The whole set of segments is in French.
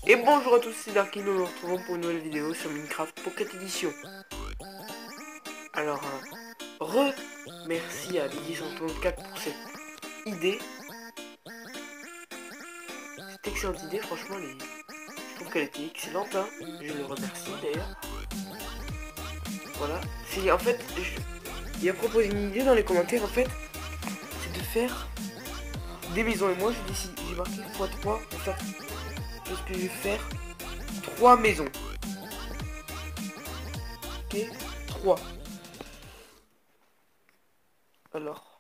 Et bonjour à tous, c'est Darky, nous nous retrouvons pour une nouvelle vidéo sur Minecraft Pocket Edition. Alors, merci à Didier134 pour cette idée. Cette excellente idée, franchement, je trouve qu'elle était excellente, hein. Je le remercie d'ailleurs. Voilà, c'est en fait, il a proposé une idée dans les commentaires, en fait, c'est de faire des maisons. Et moi, j'ai marqué x3, en fait, parce que je vais faire 3 maisons. Ok, 3. Alors,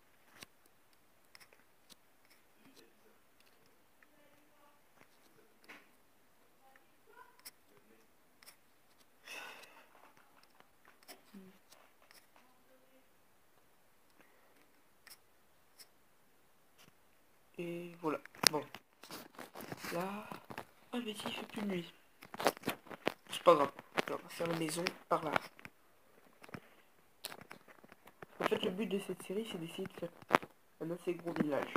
et voilà. Bon, là, ah mais si, il fait plus de nuit. C'est pas grave. Alors, on va faire la maison par là. En fait, le but de cette série, c'est d'essayer de faire un assez gros village.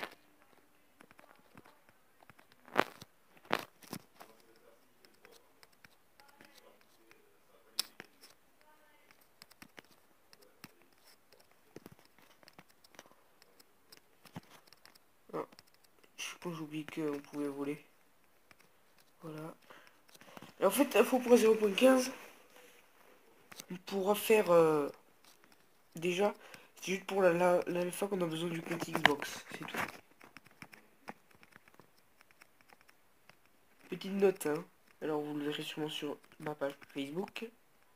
Ah, je suppose que j'oublie qu'on pouvait voler. Voilà. Et en fait, il faut pour 0.15, on pourra faire déjà, c'est juste pour l'alpha qu'on a besoin du compte Xbox, c'est tout. Petite note, hein. Alors vous le verrez sûrement sur ma page Facebook.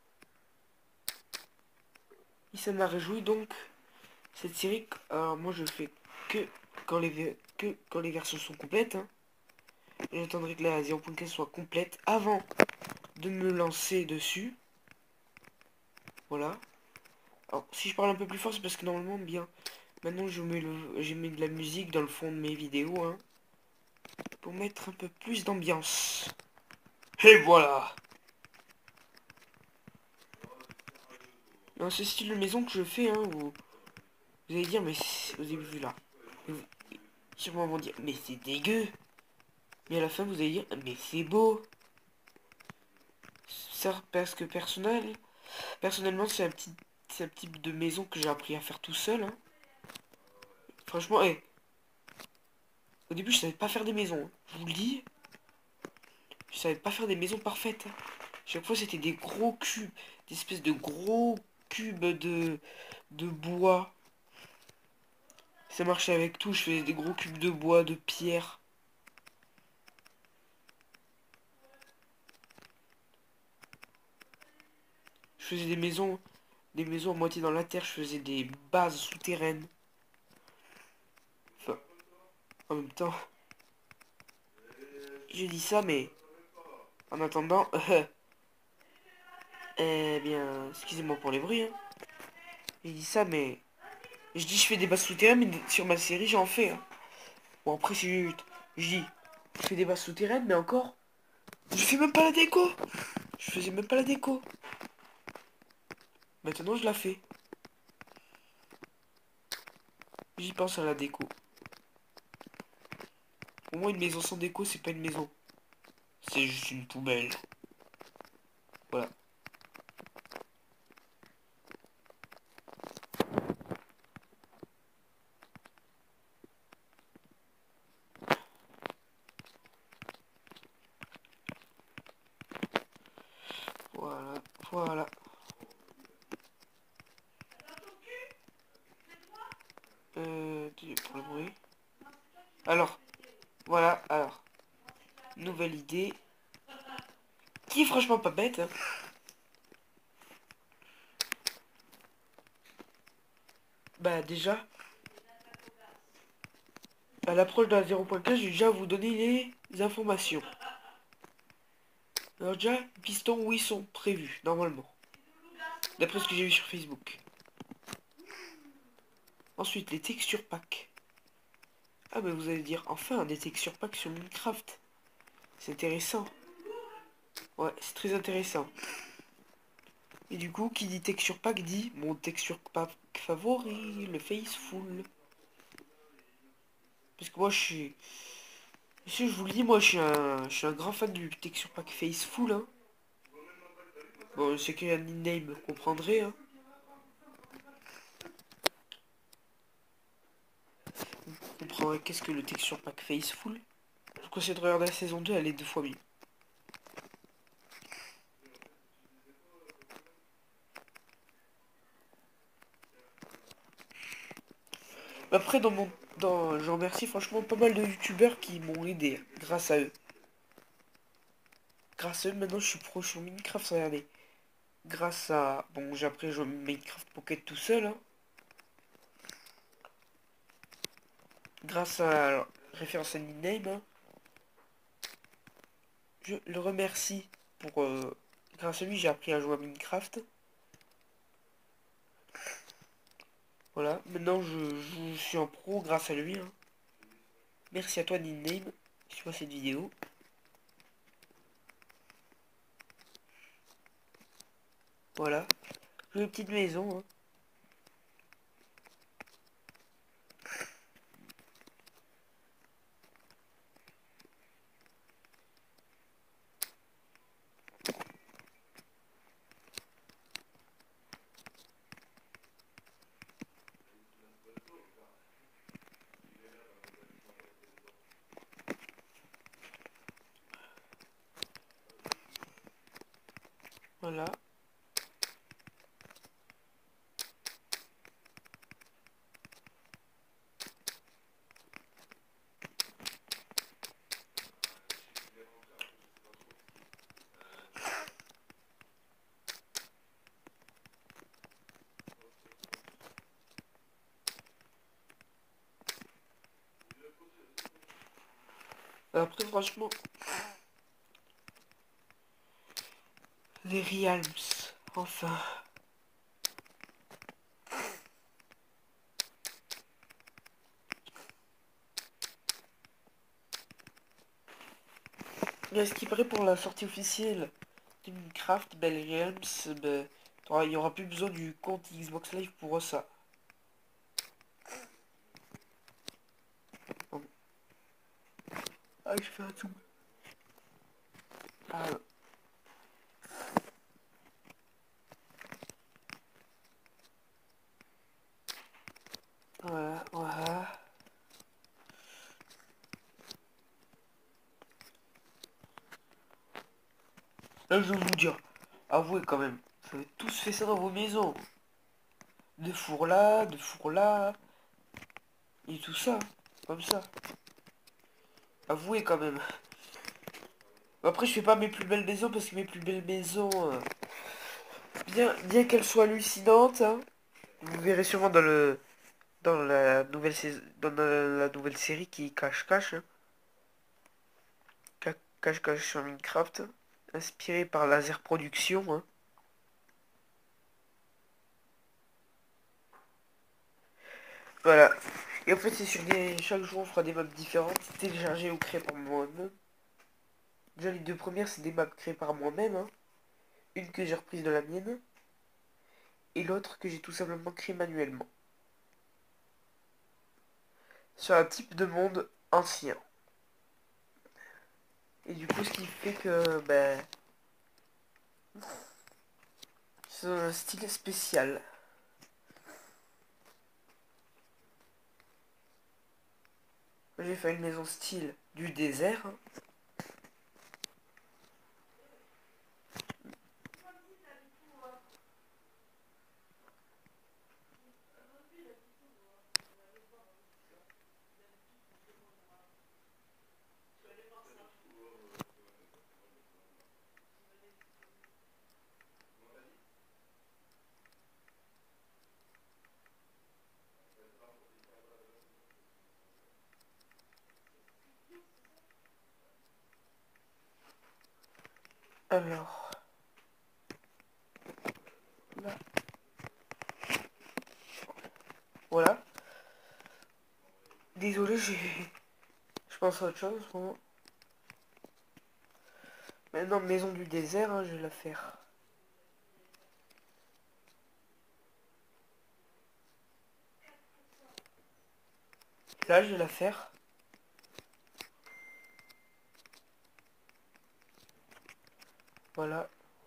Et ça m'a réjoui donc cette série. Alors moi je fais que quand les versions sont complètes, hein. J'attendrai que la 0.15 soit complète avant de me lancer dessus. Voilà. Alors si je parle un peu plus fort, c'est parce que normalement bien. Maintenant j'ai mis de la musique dans le fond de mes vidéos, hein, pour mettre un peu plus d'ambiance. Et voilà. Dans ce style de maison que je fais, hein, vous allez dire, mais au début là, sûrement vont dire, mais c'est dégueu. Mais à la fin vous allez dire, mais c'est beau. Ça parce que personnellement c'est un type de maison que j'ai appris à faire tout seul, hein. Franchement, au début je savais pas faire des maisons, hein. Je vous le dis, je savais pas faire des maisons parfaites, hein. Chaque fois c'était des gros cubes, des espèces de gros cubes de bois. Ça marchait avec tout, je faisais des gros cubes de bois, de pierre. Je faisais des maisons à moitié dans la terre, je faisais des bases souterraines. Enfin, en même temps, je dis ça, mais en attendant, eh bien, excusez-moi pour les bruits, hein. Je dis ça, mais je dis je fais des bases souterraines, mais sur ma série j'en fais, hein. Bon après c'est juste, je dis, je fais des bases souterraines, mais encore, je fais même pas la déco. Je faisais même pas la déco. Maintenant je la fais. J'y pense à la déco. Au moins une maison sans déco, c'est pas une maison. C'est juste une poubelle. Voilà. Voilà. Voilà. Pour le bruit. Alors. Voilà. Alors. Nouvelle idée. Qui est franchement pas bête, hein. Bah déjà. À l'approche de la 0.15, je vais déjà vous donner les informations. Alors déjà, les pistons, où ils sont prévus, normalement. D'après ce que j'ai vu sur Facebook. Ensuite, les texture packs. Ah mais vous allez dire, enfin, des texture packs sur Minecraft. C'est intéressant. Ouais, c'est très intéressant. Et du coup, qui dit texture pack dit mon texture pack favori, le Faceful. Parce que moi, Monsieur, je vous le dis, moi je suis un grand fan du texture pack Faceful, hein. Bon, c'est qu'il y a un nickname, vous comprendrez, hein. Vous comprendrez qu'est-ce que le texture pack Faceful. Je vous conseille de regarder la saison 2, elle est 2 fois mieux. Après, je remercie franchement pas mal de youtubeurs qui m'ont aidé, hein, grâce à eux. Grâce à eux, maintenant je suis pro sur Minecraft, regardez. Grâce à... Bon, j'ai appris à jouer à Minecraft Pocket tout seul, hein. Grâce à référence à nickname, hein. Je le remercie pour... grâce à lui, j'ai appris à jouer à Minecraft. Voilà, maintenant je suis en pro grâce à lui, hein. Merci à toi, nickname, si tu vois cette vidéo. Voilà. J'ai une petite maison, hein. Voilà. Après, franchement, les Realms, enfin. Mais ce qui paraît pour la sortie officielle de Minecraft, ben, les Realms, ben, il n'y aura plus besoin du compte Xbox Live pour ça. Bon. Ah, je fais un tout. Ah, voilà, voilà. Là, je vais vous dire, avouez quand même, vous avez tous fait ça dans vos maisons. De four là, et tout ça, comme ça. Avouez quand même. Après, je fais pas mes plus belles maisons parce que mes plus belles maisons, bien qu'elles soient hallucinantes, hein, vous verrez sûrement dans la nouvelle saison, dans la nouvelle série qui est cache-cache, hein. Cache-cache sur Minecraft, inspiré par Laser Production, hein. Voilà. Et en fait, c'est sur des... Chaque jour, on fera des maps différentes, téléchargées ou créées par moi-même. Déjà, les deux premières, c'est des maps créées par moi-même, hein. Une que j'ai reprise de la mienne, et l'autre que j'ai tout simplement créée manuellement. Sur un type de monde ancien. Et du coup, ce qui fait que, ben, c'est un style spécial. J'ai fait une maison style du désert, hein. Alors, là, voilà. Désolé, je pense à autre chose en ce moment. Maintenant, maison du désert, hein, je vais la faire. Là, je vais la faire. Voilà.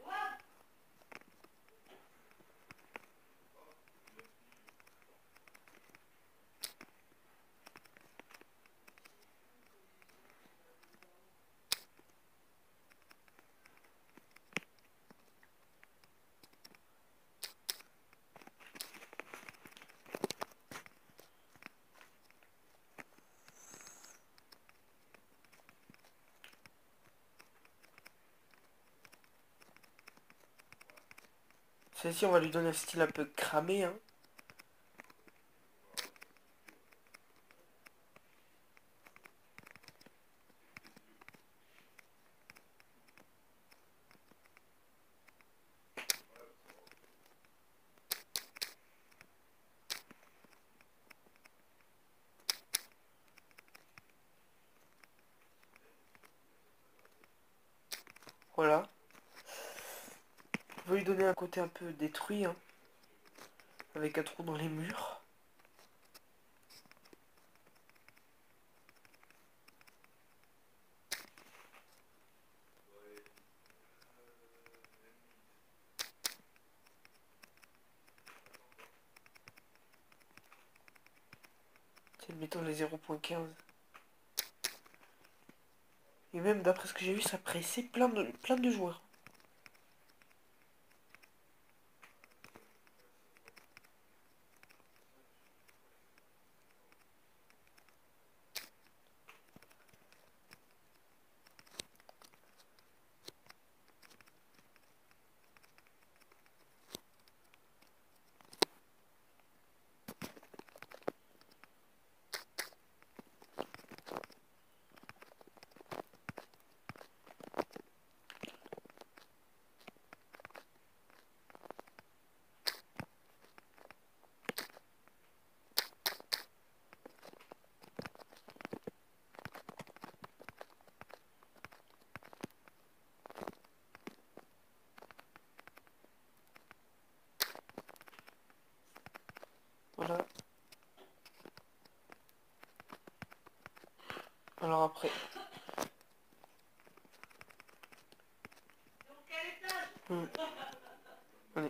Celle-ci, on va lui donner un style un peu cramé, hein. Voilà. On va lui donner un côté un peu détruit, hein, avec un trou dans les murs. Tiens, mettons les 0.15. Et même d'après ce que j'ai vu, ça pressait plein de joueurs. Voilà. Alors après. Allez.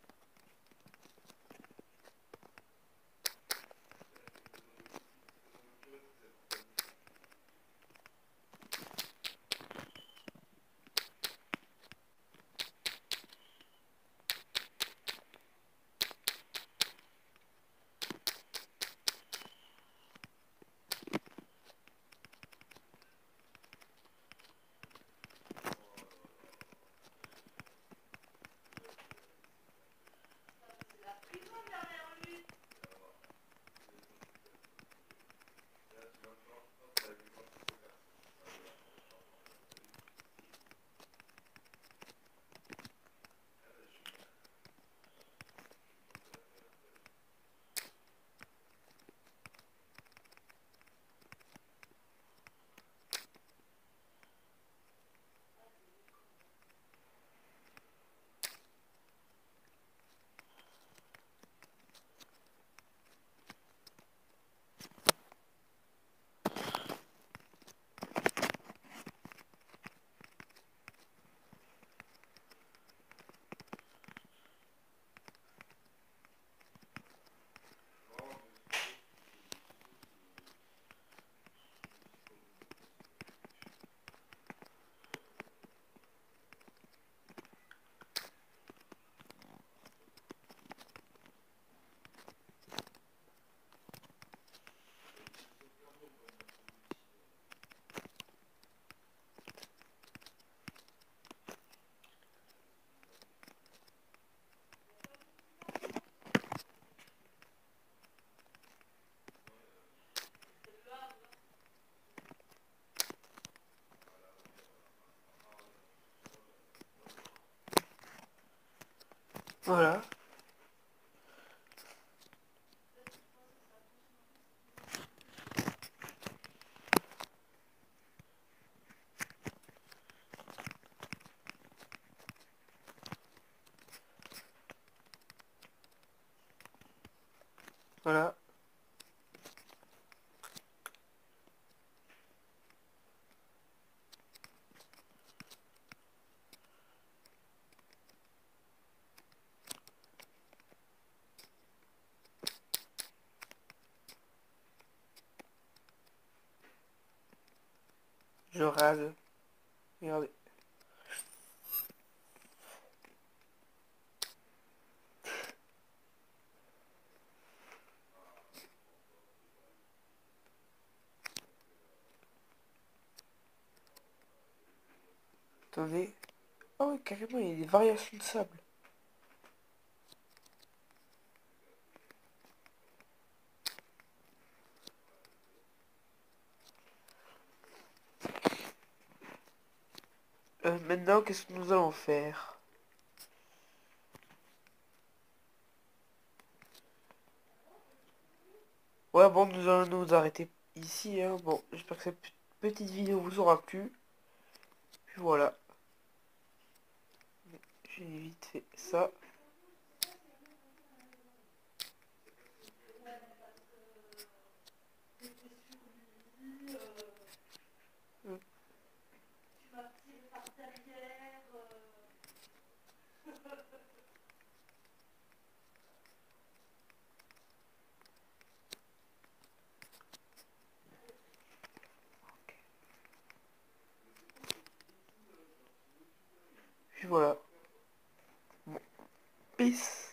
Voilà. Voilà. Je rase. Regardez. Attendez. Oh oui, carrément, il y a des variations de sable. Maintenant, qu'est-ce que nous allons faire? Ouais, bon, nous allons nous arrêter ici, hein. Bon, j'espère que cette petite vidéo vous aura plu. Puis voilà. J'ai vite fait ça. Puis voilà. Bon. Peace.